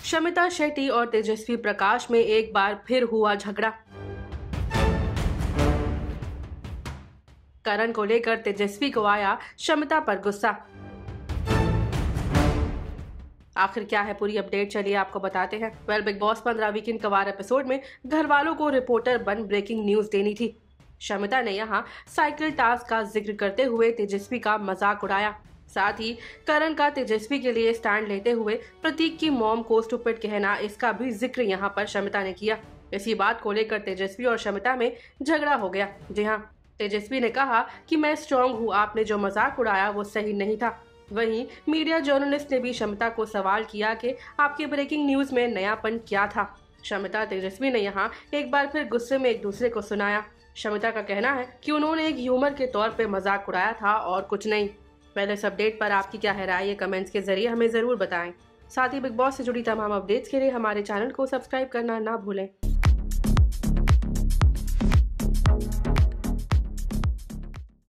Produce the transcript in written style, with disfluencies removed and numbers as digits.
शमिता शेट्टी और तेजस्वी प्रकाश में एक बार फिर हुआ झगड़ा। करण को लेकर तेजस्वी को आया शमिता पर गुस्सा। आखिर क्या है पूरी अपडेट, चलिए आपको बताते हैं। बिग बॉस 15 वीकेंड कवार एपिसोड में घर वालों को रिपोर्टर बन ब्रेकिंग न्यूज देनी थी। शमिता ने यहां साइकिल टास्क का जिक्र करते हुए तेजस्वी का मजाक उड़ाया। साथ ही करण का तेजस्वी के लिए स्टैंड लेते हुए प्रतीक की मॉम को स्टूपिड कहना, इसका भी जिक्र यहां पर शमिता ने किया। इसी बात को लेकर तेजस्वी और शमिता में झगड़ा हो गया। जी हाँ, तेजस्वी ने कहा कि मैं स्ट्रांग हूँ, आपने जो मजाक उड़ाया वो सही नहीं था। वहीं मीडिया जर्नलिस्ट ने भी शमिता को सवाल किया कि आपके ब्रेकिंग न्यूज में नयापन क्या था। शमिता तेजस्वी ने यहाँ एक बार फिर गुस्से में एक दूसरे को सुनाया। शमिता का कहना है कि उन्होंने एक ह्यूमर के तौर पे मजाक उड़ाया था और कुछ नहीं। पहले इस अपडेट पर आपकी क्या राय है, कमेंट्स के जरिए हमें जरूर बताएं। साथ ही बिग बॉस से जुड़ी तमाम अपडेट्स के लिए हमारे चैनल को सब्सक्राइब करना ना भूलें।